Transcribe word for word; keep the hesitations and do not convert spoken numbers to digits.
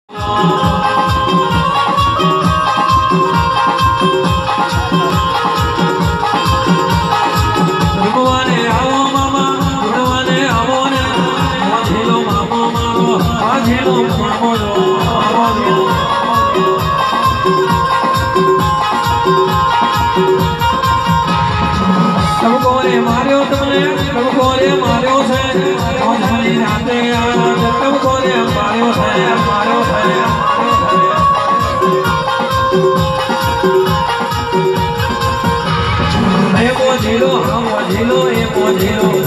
માર્યો તમને તબકો રે માર્યો છે મોજની રાતે આ તબકો રે માર્યો છે માર્યો છે એ મોજીલો હા મોજીલો એ મોજીલો